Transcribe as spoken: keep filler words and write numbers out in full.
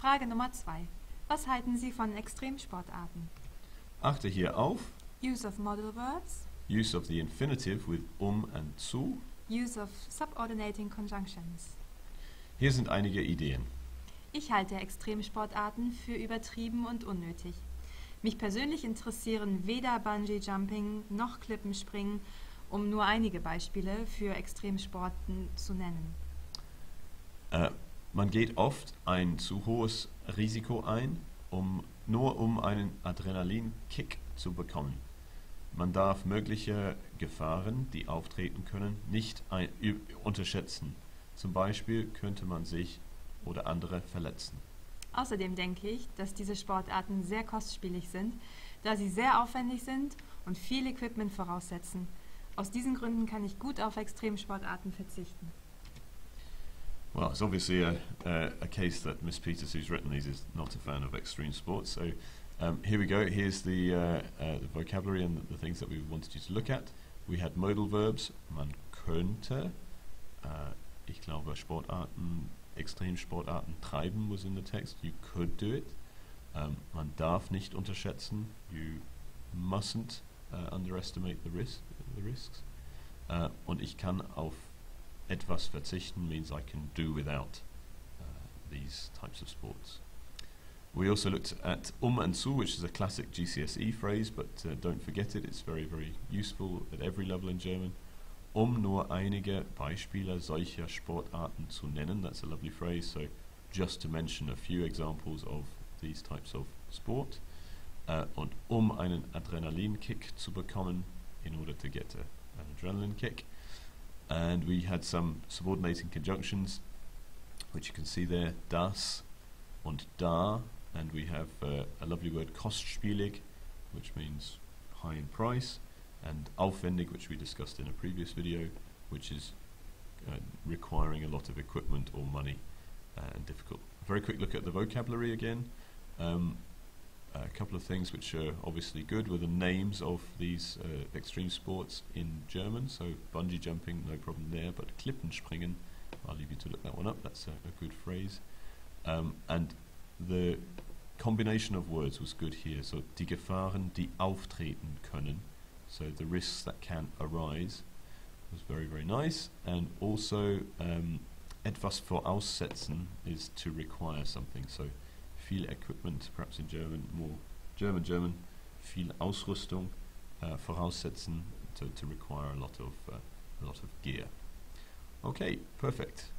Frage Nummer zwei. Was halten Sie von Extremsportarten? Achte hier auf Use of modal verbs, use of the infinitive with um and zu. use of subordinating conjunctions. Hier sind einige Ideen. Ich halte Extremsportarten für übertrieben und unnötig. Mich persönlich interessieren weder Bungee-Jumping noch Klippenspringen, um nur einige Beispiele für Extremsporten zu nennen. Äh, man geht oft ein zu hohes Risiko ein, um, nur um einen Adrenalinkick zu bekommen. Man darf mögliche Gefahren, die auftreten können, nicht ein, unterschätzen. Zum Beispiel könnte man sich oder andere verletzen. Außerdem denke ich, dass diese Sportarten sehr kostspielig sind, da sie sehr aufwendig sind und viel Equipment voraussetzen. Aus diesen Gründen kann ich gut auf Extremsportarten verzichten. Well, it's obviously a, a, a case that Miss Peters, who's written these, is not a fan of extreme sports. So um, here we go. Here's the, uh, uh, the vocabulary and the, the things that we wanted you to look at. We had modal verbs. Man könnte, uh, ich glaube, Sportarten, Extremsportarten treiben was in the text. You could do it. Um, man darf nicht unterschätzen. You mustn't uh, underestimate the risk, the risks. Uh, und ich kann auf etwas verzichten means I can do without uh, these types of sports. We also looked at um and zu, which is a classic G C S E phrase, but uh, don't forget it, it's very, very useful at every level in German. Um nur einige Beispiele solcher Sportarten zu nennen, that's a lovely phrase, so just to mention a few examples of these types of sport. Uh, und um einen Adrenalinkick zu bekommen, in order to get a, an adrenaline kick. And we had some subordinating conjunctions, which you can see there, das und da, and we have uh, a lovely word, kostspielig, which means high in price, and aufwendig, which we discussed in a previous video, which is uh, requiring a lot of equipment or money uh, and difficult. A very quick look at the vocabulary again. Um, a couple of things which are obviously good were the names of these uh, extreme sports in German. So bungee jumping, no problem there, but Klippenspringen, I'll leave you to look that one up, that's a, a good phrase. Um, and the combination of words was good here. So die Gefahren, die auftreten können, so the risks that can arise, was very, very nice. And also um, etwas voraussetzen is to require something. So viel Equipment, perhaps in German, more German, German, viel Ausrüstung, uh, voraussetzen, to, to require a lot of, uh, a lot of gear. Okay, perfect.